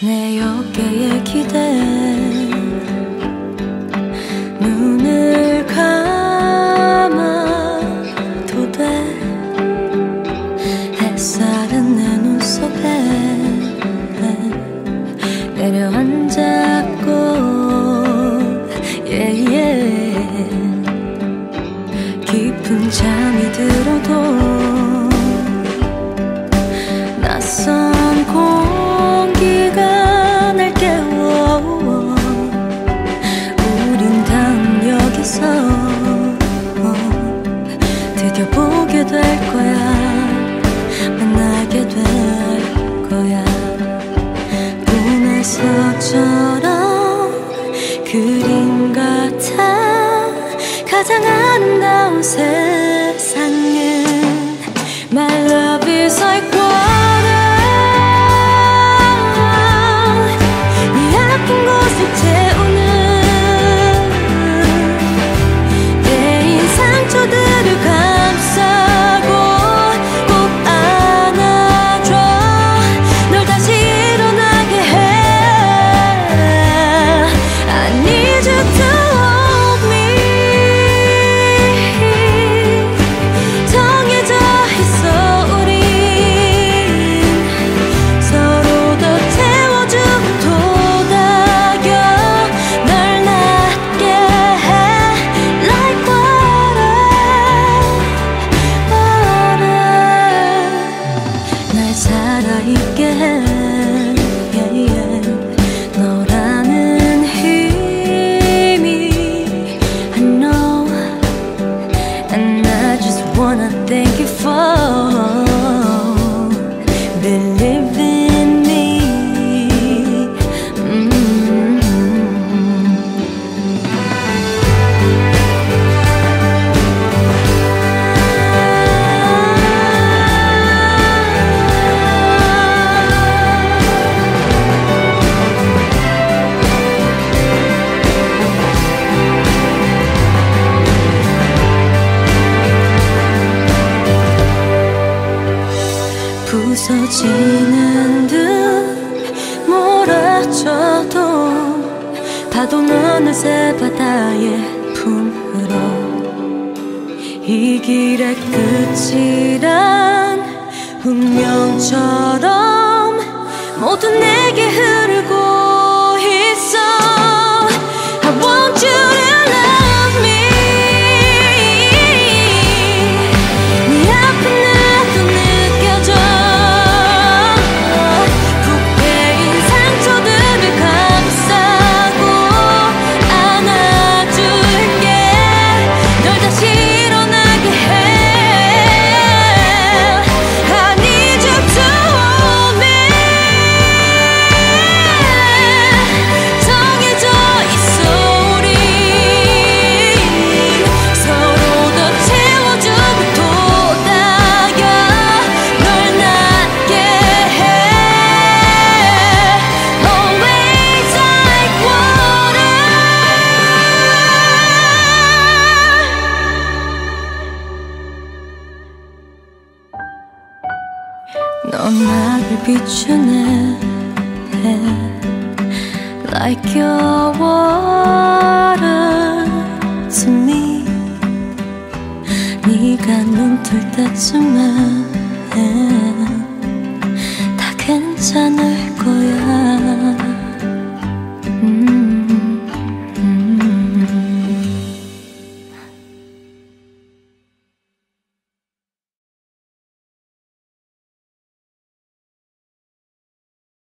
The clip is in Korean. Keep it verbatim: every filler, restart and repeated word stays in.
내 어깨에 기대 눈을 감아도 돼. 햇살은 내 눈 속에 내려앉았고 yeah, yeah. 깊은 잠이 들어도 낯선 공기가 날 깨워. 우린 다음 역에서 드디어 보게 될 거야. 만나게 될 거야. 꿈에서처럼 그림 같아. 가장 아름다운 세상에 My love is like water. 네 아픈 곳을 채우는 내 인상 상처들을 감싸고 꼭 안아줘. 널 다시 일어나게 해. I need you to hold me. 정해져 있어 우린. 서로 더 채워주고 도닥여 널 낫게 해. Like water, water. 날 살아있게 해. Yeah, yeah. 너라는 힘이 I know. And I just wanna thank you for believing in me. Mm-hmm. 부서지는 듯 몰아쳐도 파도는 어느새 바다의 품으로. 이 길의 끝이란 운명처럼 모두 내게 흐르고 있어. I want you to love me. 네 앞에 나도 느껴져. 부패인 상처들을 감싸고 안아줄게. 널 다시 일어나게 해. I need you to hold me. 정해져 있어 우린. 서로 더 채워주고 도닥여 널 낫게 해. Always like water. 넌 나를 비추네 Like your water to me. 네가 눈 뜰 때쯤엔 다 괜찮을 거야.